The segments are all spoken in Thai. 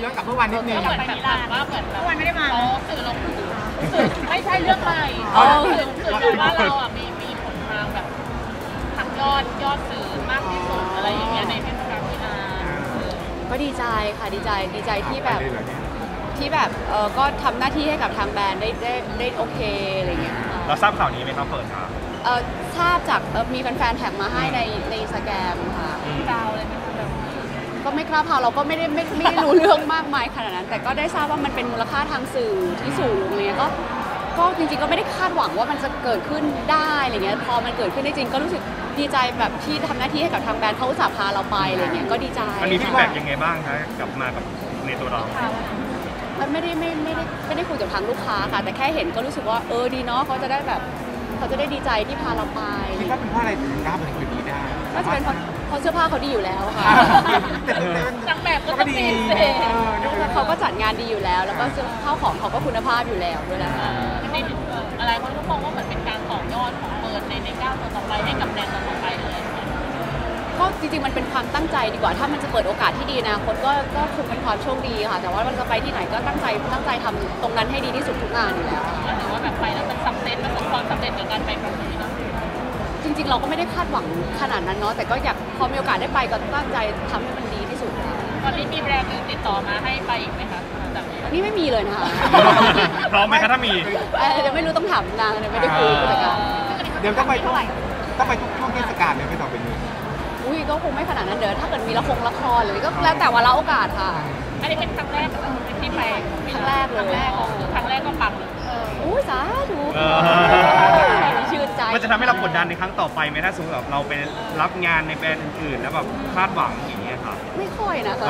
ย้อนกลับเมื่อวานนิดนึงเหมือนแบบว่าเหมือนเมื่อวานไม่ได้มาสื่อลงสื่อไม่ใช่เรื่องใหม่สื่อว่าเราอ่ะมีผลทางแบบทางยอดสื่อมากที่สุดอะไรอย่างเงี้ยในเทศกาลกีฬาก็ดีใจค่ะดีใจที่แบบก็ทำหน้าที่ให้กับทางแบรนด์ได้โอเคอะไรเงี้ยเราทราบข่าวนี้ไหมครับเปิดครับทราบจากมีแฟนๆแท็กมาให้ในอินสตาแกรมค่ะดาวอะไรไหมคะแบบก็ไม่กล้าพาเราก็ไม่ได้รู้เรื่องมากมายขนาดนั้นแต่ก็ได้ทราบว่ามันเป็นมูลค่าทางสื่อที่สูงอะไรเงี้ยก็จริงๆก็ไม่ได้คาดหวังว่ามันจะเกิดขึ้นได้อะไรเงี้ยพอมันเกิดขึ้นได้จริงก็รู้สึกดีใจแบบที่ทำหน้าที่ให้กับทางแบรนด์เขาอุตส่าห์พาเราไปอะไรเงี้ยก็ดีใจมันมีฟีดแบ็กยังไงบ้างคะกลับมากับในตัวเรามันไม่ได้คุยกับทางลูกค้าค่ะแต่แค่เห็นก็รู้สึกว่าดีเนาะเขาจะได้ดีใจที่พาเราไปคิดว่าเป็นเพราะอะไรถึงกล้าเป็นคนดีได้ก็จะเป็นเพราะเสื้อผ้าเขาดีอยู่แล้วค่ะนางแบบก็ต้องดีเขาก็จัดงานดีอยู่แล้วแล้วก็เสื้อผ้าของเขาก็คุณภาพอยู่แล้วด้วยแหละอะไรเขาก็มองว่าเหมือนเป็นการต่อยอดของเปิดในก้าวต่อไปให้กับแบรนด์ต่อไปเลยก็จริงๆมันเป็นความตั้งใจดีกว่าถ้ามันจะเปิดโอกาสที่ดีนะคนก็คงเป็นความโชคดีค่ะแต่ว่ามันจะไปที่ไหนก็ตั้งใจทำตรงนั้นให้ดีที่สุดทุกงานอยู่แล้วหรือว่าแบบไปแล้วมันสำเร็จประสบความสำเร็จกับการไปครั้งนี้เนาะจริงๆเราก็ไม่ได้คาดหวังขนาดนั้นเนาะแต่ก็อยากพอมีโอกาสได้ไปก็ตั้งใจทำให้มันดีที่สุดตอนนี้มีแบรนด์อื่นติดต่อมาให้ไปอีกไหมคะนี่ไม่มีเลยนะคะพร้อมไหมคะถ้ามีเดี๋ยวไม่รู้ต้องถามนางไม่ได้คุยกันเดี๋ยวต้องไปทุกช่วงเทศกาลเลยไม่ต่อไปนี้ก็คงไม่ขนาดนั้นเดี๋ยวถ้าเกิดมีละครหรือก็แล้วแต่ว่าเราโอกาสค่ะอันนี้เป็นครั้งแรกที่ไปครั้งแรกเลยครั้งแรกก็ปังเลยสาธุชื่นใจมันจะทำให้เรากดดันในครั้งต่อไปไหมถ้าสมมติเราไปรับงานในแบรนด์อื่นๆแล้วแบบคาดหวังอย่างเงี้ยครับไม่ค่อยนะคะ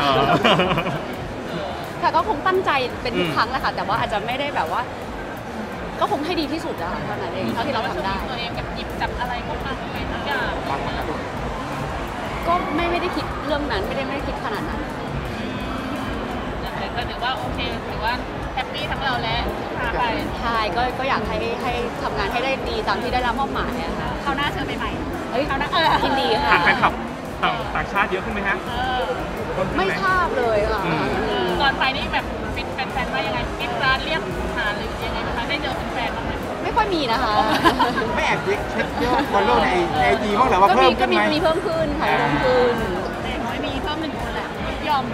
ค่ะก็คงตั้งใจเป็นทุกครั้งแหละค่ะแต่ว่าอาจจะไม่ได้แบบว่าก็คงให้ดีที่สุดอะเท่านั้นเองเท่าที่เราทำได้ตัวเองแบบหยิบจับอะไรก็ปังไปทุกอย่างก็ไม่ได้คิดเรื่องนั้นไม่ได้คิดขนาดนั้นแต่ก็ถือว่าโอเคถือว่าแฮปปี้ทั้งเราและพาไปใช่ก็อยากให้ทำงานให้ได้ดีตามที่ได้รับมอบหมายค่ะคราวหน้าเชิญใหม่คราวหน้ายินดีค่ะแฟนคลับต่างชาติเยอะขึ้นไหมฮะไม่ทราบเลยค่ะก่อนไปนี่แบบเป็นแฟนๆว่ายังไงมีร้านเรียกหาหรือยังไงคะได้เจอแฟนๆบ้างไหมไม่ค่อยมีนะคะไม่แอบเช็คยอดฟอลโล่ในIGบ้างหรือว่าเพิ่มขึ้นไหมมีเพิ่มขึ้นค่ะเพิ่มขึ้นแต่น้อยมีเพิ่ม1 คนแหละยอม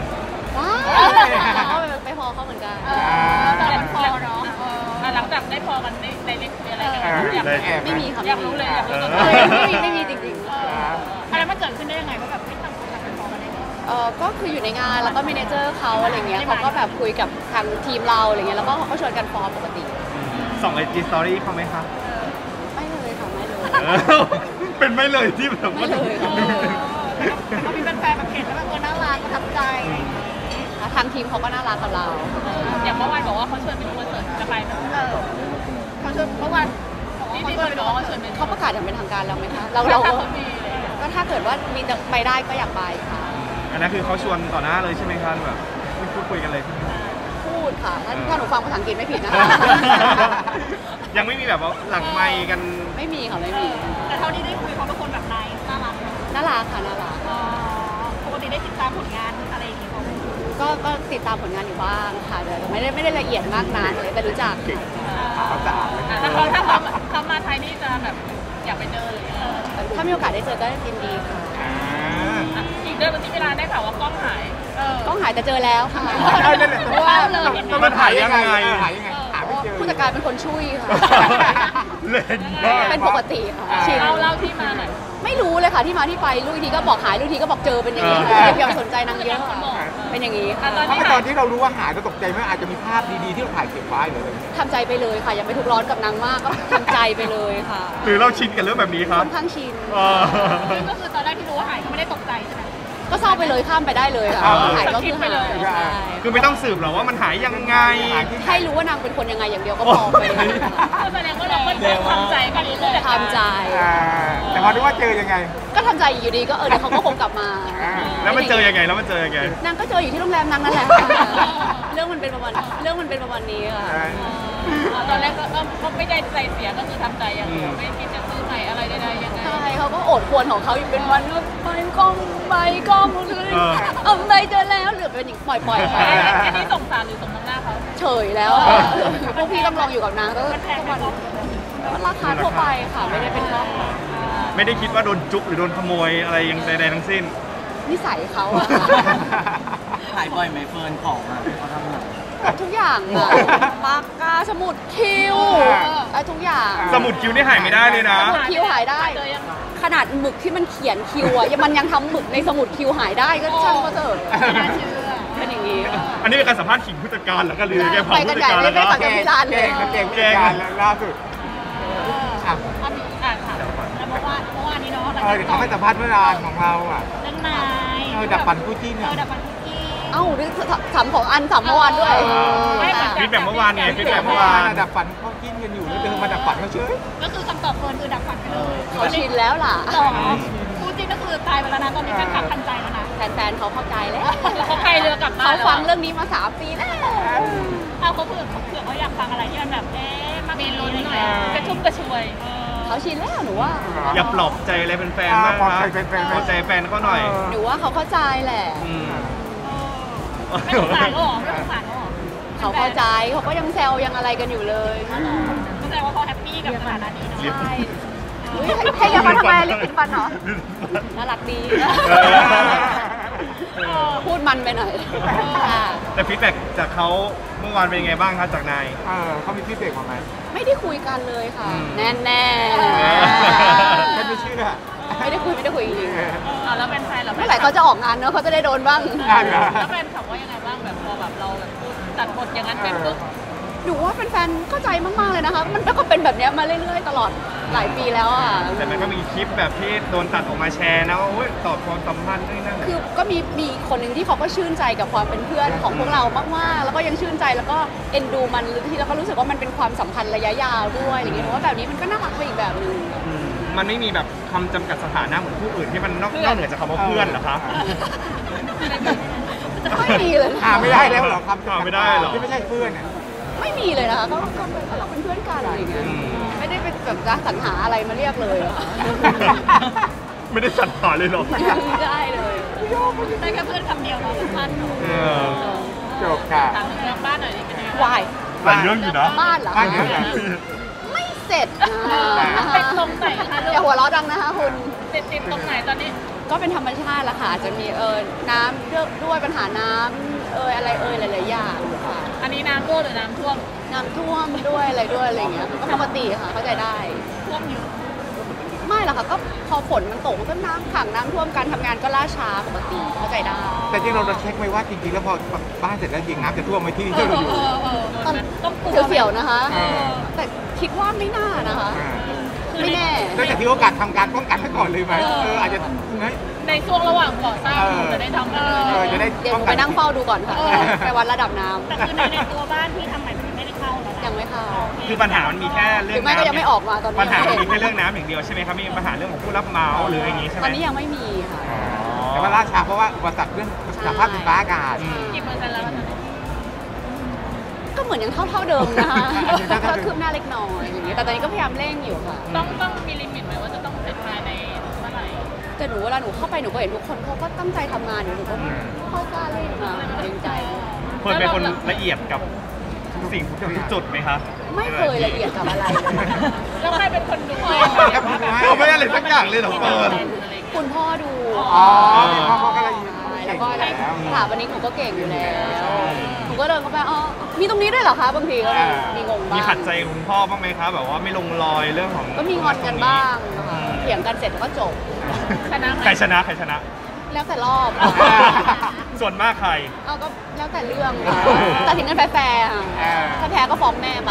ไปพอเขาเหมือนกันแต่พอเนาะหลังจากได้พอกันได้เรียกอะไรกันไม่มีค่ะอยากรู้เลยอยากรู้ตัวไม่มีจริงๆอะไรมันเกิดขึ้นได้ยังไงก็แบบไม่ทำกันพอกันได้ก็คืออยู่ในงานแล้วก็เมเนเจอร์เขาอะไรเงี้ยเขาก็แบบคุยกับทางทีมเราอะไรเงี้ยแล้วก็เขาก็ชวนกันฟอร์มปกติส่องIG Story เขาไหมคะไม่เลยค่ะไม่เลยเป็นไม่เลยที่แบบไม่เลยเขามีแฟนๆแบบเห็นแล้วแบบน่ารักประทับใจทางทีมเขาก็น่ารักกับเราอย่างเมื่อวานบอกว่าเขาชวนไปดูคอนเสิร์ตจะไปไหมเขาชวนเมื่อวานที่เคยบอกว่าเขาชวนไปเขาประกาศอย่างเป็นทางการแล้วไหมคะเราก็ถ้าเกิดว่ามีไปได้ก็อยากไปค่ะอันนั้นคือเขาชวนต่อหน้าเลยใช่ไหมคะแบบไม่พูดคุยกันเลยพูดค่ะถ้าหนูฟังภาษาอังกฤษไม่ผิดนะยังไม่มีแบบว่าหลังไมค์กันไม่มีค่ะไม่มีแต่เท่าที่ได้คุยเขาเป็นคนแบบไหนน่ารักค่ะน่ารักปกติได้ติดตามผลงานอะไรอย่างเงี้ยก็ติดตามผลงานอยู่บ้างค่ะแต่ไม่ได้ละเอียดมากนักเลยแต่รู้จักเขาจะถ้าเขามาไทยนี่จะแบบอยากไปเจอเลยถ้ามีโอกาสได้เจอก็ยินดีค่ะอีกเดือนวันที่เวลาได้ข่าวว่ากล้องหายแต่เจอแล้วค่ะเพราะว่ามันหายยังไงผู้จัดการเป็นคนช่วยค่ะเป็นปกติค่ะเล่าที่มาหน่อยไม่รู้เลยค่ะที่มาที่ไปลูกทีก็บอกหายลูกทีก็บอกเจอเป็นอย่างนี้อย่าสนใจนางเยอะเป็นอย่างนี้ตอนที่เรารู้ว่าหายเราตกใจไหมอาจจะมีภาพดีๆที่เราถ่ายเก็บไว้เลยทำใจไปเลยค่ะอย่าไปทุกร้อนกับนางมากก็ทำใจไปเลยค่ะหรือเราชินกับเรื่องแบบนี้ครับค่อนข้างชินก็คือตอนแรกที่รู้ว่าหายก็ไม่ได้ตกใจใช่ไหมก็เศร้าไปเลยข้ามไปได้เลยค่ะหายก็คือหายคือไม่ต้องสืบหรอกว่ามันหายยังไงให้รู้ว่านางเป็นคนยังไงอย่างเดียวก็พอไปแสดงว่าเราก็ทำใจกันเลยทำใจแต่พอรู้ว่าเจอยังไงก็ทำใจอยู่ดีก็เดี๋ยวเขาก็คงกลับมาแล้วมันเจอยังไงนางก็เจออยู่ที่โรงแรมนางนั่นแหละเรื่องมันเป็นประมาณนี้ค่ะตอนแรกก็ไม่ได้ใจเสียก็คือทำใจอย่างเดียวไม่คิดจะซื้อใหม่อะไรใดๆยังไงช่เขาก็โอดควรของเขาอยู่เป็นวันไปกล้องเอาไปเจอแล้วหรือเป็นอย่างปล่อยไปอันนี้สงสารหรือสมน้ำหน้าเขาเฉยแล้วพวกพี่ต้องลองอยู่กับนางก็ทุกวันราคาทั่วไปค่ะไม่ได้เป็นกล้องไม่ได้คิดว่าโดนจุ๊บหรือโดนขโมยอะไรยังใดๆทั้งสิ้นนิสัยเขาอะถ่ายบ่อยไหมเฟิร์นของอ่ะเขาทำหนังทุกอย่างอะปากกาสมุดคิวทุกอย่างสมุดคิ้วนี่หายไม่ได้เลยนะสมุดคิวหายได้เจอยังขนาดหมึกที่มันเขียนคิวอะมันยังทำหมึกในสมุดคิวหายได้ก็ช่างก็เถอะไม่น่าเชื่อเป็นอย่างนี้อันนี้เป็นการสัมภาษณ์ขิงผู้จัดการแล้วก็ลือแกเผาไปกันผู้ใหจัญ่ดการไม่แล้วได้นะฝั่งกับพี่ลานเลยเก่งการล่าสุดอ่ะอันนี้ค่ะแล้วเมื่อวานนี้เนาะเดี๋ยวเขาให้สัมภาษณ์เมื่อวานของเราอ่ะเรื่องนายดับฝันคู่จิ้นเนี่ยดับฟันคุกกี้เอ้าด้วยถามของอันถามเมื่อวานด้วยไม่เหมือนฟีดแบ็กเมื่อวานไงฟีดแบ็กเมื่อวานดับฝันเขาจิ้นกันอยู่แล้วเดินมาดับฝันเขาเฉยก็คือคำตอบเฟิร์นคือดับฟันไปเลยเขาชินแล้วล่ะต่อคู่จริงก็คือตายไปแล้วนะตอนนี้แฟนคลับทันใจแล้วนะแฟนๆเขาเข้าใจแล้วเขาไปเรือกลับบ้าเขานฟังเรื่องนี้มา3 ปีแล้วเอาเขาเผื่อเขาอยากฟังอะไรที่มันแบบมามีลุ้นหน่อยกระชุ่มกระชวยเขาชินแล้วหนูว่าอย่าปลอบใจอะไรเป็นแฟนๆมากปลอบนะใจแฟนๆปลอบใจแฟนเขาหน่อยหนูว่าเขาเข้าใจแหละอืมไม่สงสารเขาหรอไม่สงสารเขาหรอเขาเข้าใจเขาก็ยังแซวยังอะไรกันอยู่เลยก็แสดงว่าเขาแฮปปี้กับสถานะนี้เนาะใช่อุ๊ยให้ยามาทำไมลิปติดฟันเหรอน่ารักดี พูดมันไปหน่อยค่ะแต่ฟีดแบ็กจากเขาเมื่อวานเป็นยังไงบ้างครับจากนายเขามีฟีดแบ็กมาไหมไม่ได้คุยกันเลยค่ะ แน่แน่ฉันไม่เชื่อไม่ได้คุยจริงแล้วเป็นแฟนๆเมื่อไหร่เขาจะออกงานเนอะเขาจะได้โดนบ้างแล้วแฟนถามว่ายังไงบ้างแบบพอแบบเราแบบตัดบทอย่างนั้นเป็นปุ๊บหนูว่าแฟนๆเข้าใจมากๆเลยนะคะ มันก็เป็นแบบเนี้ยมาเรื่อยๆตลอดหลายปีแล้วอ่ะแต่มันก็มีคลิปแบบที่โดนตัดออกมาแชร์นะว่าโอ้ยตอบความสัมพันธ์นี่นั่นคือก็มีคนหนึ่งที่เขาก็ชื่นใจกับความเป็นเพื่อนของพวกเรามากๆ แล้วก็ยังชื่นใจแล้วก็เอ็นดูมันที่แล้วก็รู้สึกว่ามันเป็นความสัมพันธ์ระยะยาวด้วยอะไรอย่างเงี้ยหนูว่าแบบนี้มันก็น่ารักไปอีกแบบหนึ่งมันไม่มีแบบคำจำกัดสถานะเหมือนผู้อื่นที่มันนอกเหนือจากคำว่าเพื่อนเหรอคะไม่มีเลยนะไม่ได้แล้วเหรอครับไม่ได้เหรอที่ไม่ใช่เพื่อนอ่ะไม่มีเลยนะคะก็เราเป็นเพื่อนกันอะไรอย่างเงี้ยไม่ได้เป็นแบบจะสรรหาอะไรมาเรียกเลยอะค่ะไม่ได้สัตว์หาเลยเหรอไม่ได้เลยได้แค่เพื่อนคำเดียวเนาะท่านเออจบค่ะถามถึงเรื่องบ้านหน่อยดิเป็นยังไงวายหลายเรื่องอยู่นะบ้านเหรอบ้านเยอะนะไม่เสร็จเป็นตรงไหนคะลูอย่าหัวเราะดังนะคะคุณติดตรงไหนตอนนี้ก็เป็นธรรมชาติแหละค่ะอาจจะมีน้ำด้วยปัญหาน้ำอะไรหลายๆอย่างค่ะอันนี้น้ำรั่วหรือน้ำท่วมน้ำท่วมด้วยอะไรอย่างเงี้ยก็ปกติค่ะเข้าใจได้ท่วมอยู่ไม่หรอกค่ะก็พอฝนมันตกมันก็น้ำขังน้ำท่วมการทำงานก็ล่าช้าปกติเข้าใจได้แต่จริงเราเช็คไว้ว่าจริงๆแล้วพอบ้านเสร็จแล้วจริงน้ำจะท่วมไหมที่ที่เราอยู่ต้องเสียวๆนะคะ แต่คิดว่าไม่น่านะคะ ไม่แน่ก็จะถือโอกาสทำการป้องกันไว้ก่อนเลยไหมอาจจะในช่วงระหว่างก่อสร้างจะได้ทำเลยจะได้เดี๋ยวหนูไปนั่งเฝ้าดูก่อนค่ะไปวัดระดับน้ำแต่คือในตัวบ้านที่ทำใหม่มันไม่ได้เข้าแล้วนะยังไม่เข้าคือปัญหามันมีแค่เรื่หอรืงอไม่ก็น้ำยังไม่ออกมาตอนนี้ปัญหามันมีแค่เรื่องน้ำอย่างเดียวใช่ไหมครับไม่มีปัญหาเรื่องของผู้รับเหมาหรืออย่างงี้ใช่ไหมตอนนี้ยังไม่มีค่ะแต่ว่าล่าช้าเพราะว่าอุปสรรคเรื่องสภาพดินฟ้าอากาศกี่เปอร์เซ็นต์แล้วตอนนี้ก็เหมือนยังเท่าเดิมนะคะก็คืบหน้าเล็กน้อยอย่างเงี้ยแต่ตอนนี้ก็พยายามเร่งอยู่ค่ะต้องมีลิมิตไหมว่าจะต้องเสร็จภายในเมื่อไหร่แต่หนูเวลาหนูเข้าไปหนูก็เห็นทุกคนเขาก็ตั้งใจทำงานอยู่หนูก็ไม่ค่อยกล้าเร่งนะเกรงใจเฟิร์นเป็นคนละเอียดกับทุกสิ่งทุกจุดไหมคะไม่เคยละเอียดกับอะไรเลยแล้วใครเป็นคนดูเราไม่อะไรสักอย่างเลยเหรอเฟิร์นคุณพ่อดูอ๋อพ่อก็เลยแล้วก็ถามวันนี้หนูก็เก่งอยู่แล้วหนูก็เดินเข้าไปอ๋อมีตรงนี้ด้วยเหรอคะบางทีก็มีงงบ้างมีขัดใจคุณพ่อบ้างไหมคะแบบว่าไม่ลงรอยเรื่องของก็มีงอนกันบ้างนะคะเถียงกันเสร็จแล้วก็จบชนะใครชนะใครชนะแล้วแต่รอบส่วนมากใครเอาก็แล้วแต่เรื่องแต่ถึงกันแฟร์ๆค่ะถ้าแพ้ก็ฟ้องแม่ไป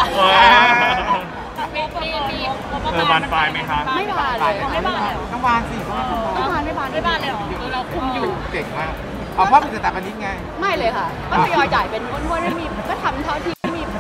มีบานปลายไหมคะไม่บานเลยไม่บ้านเลยเหรอต้องวานสิต้องวานไม่บานไม่บ้านเลยเหรอคือเราคุมอยู่เก่งมากเอาพ่อเป็นสถาปนิกไงไม่เลยค่ะก็ทยอยจ่ายเป็นงวดๆไม่มีก็ทำเท่าที่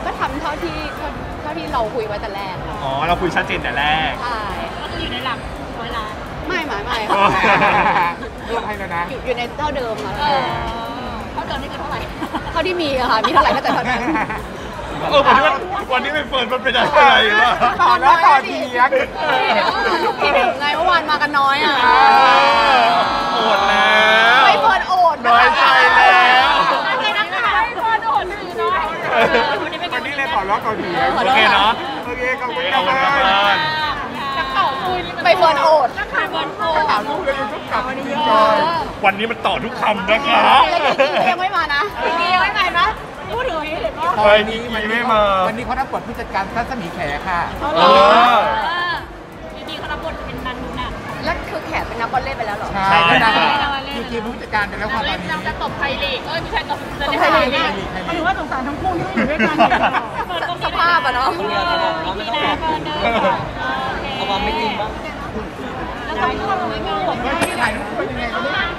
เราคุยไว้แต่แรกอ๋อเราคุยชัดเจนแต่แรกใช่ก็คืออยู่ในหลัก100 ล้านไม่ค่ะรวมให้แล้วนะอยู่ในเท่าเดิมค่ะเขาเดินนี่คือเท่าไหร่เท่าที่มีอะค่ะมีเท่าไหร่ก็แต่เท่านั้นวันนี้ไม่เฟิร์นมันเป็นอะไรวะต่อแล้วต่อเถียงพี่ถึงไงเมื่อวานมากันน้อยอ่ะโอดแล้วไม่เฟิร์นโอดน้อยใจแล้วไม่นักข่าวให้คนโดดสื่อน้อยวันนี้เลยต่อแล้วต่อเถียงโอเคเนาะโอเคขอบคุณขอบคุณครับนักข่าวคุยไปเฟิร์นโอดนักข่าวเฟิร์นโอดข่าวลูกเลยทุกกลับมาดีจอยวันนี้มันต่อทุกคำนะครับแล้วจริงๆยังไม่มานะมียังไม่ไหนนะพูดถึงนี้เห็นป่ะไปนี่ไม่มาวันนี้เขารับบทผู้จัดการทัศมีแขค่ะเออดีเขารับบทเป็นนันนุน่ะแล้วคือแขกเป็นนักบอลเล่นไปแล้วเหรอใช่แล้วนางคือทีมผู้จัดการไปแล้วค่ะตอนเล่นนี้นางจะตบไทยลีกไม่ใช่ตบตบไทยลีกเนี่ยหรือว่าสงสารทั้งคู่ที่ไม่อยู่ด้วยกันสภาพอะเนาะคนเดียวจะบอกว่าไม่ต้องบอกเอาความไม่จริงบ้างแล้วต้องเข้าตรงนี้ก็ผมว่าที่ถ่ายรูปเป็นยังไงกันเนี่ย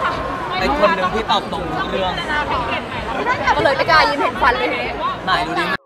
เป็นคนหนึ่งที่ตอบตรงทุกเรื่องก็เลยไม่กล้ายืนเห็นฟันเลยไหนดูดิ